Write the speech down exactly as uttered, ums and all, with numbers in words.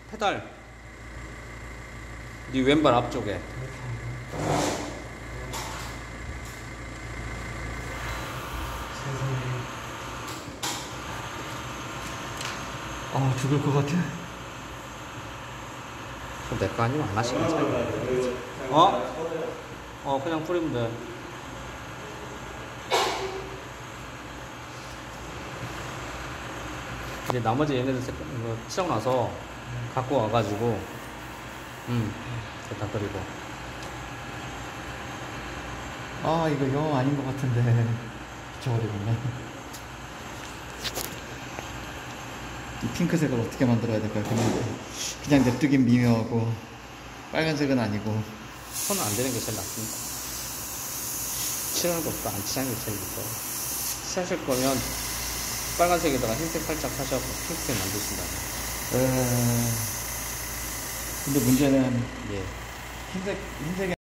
페달 네 왼발 앞쪽에. 아, 죽을 것 같아. 내 거 아니면 하나씩 괜찮아. 어? 어, 그냥 뿌리면 돼. 이제 나머지 얘네들 색, 이거 치고 나서 갖고 와가지고, 음, 다 그리고. 아, 이거 영 아닌 것 같은데. 붙여버리겠네. 이 핑크색을 어떻게 만들어야 될까요? 그냥, 그냥 냅두긴 미묘하고, 빨간색은 아니고. 손은 안 되는 게 제일 낫습니다. 칠하는 것보다 안 칠하는 게 제일 좋고. 칠하실 거면 빨간색에다가 흰색 살짝 하셔서 핑크색 만드신다. 에... 근데 문제는 예. 흰색, 흰색이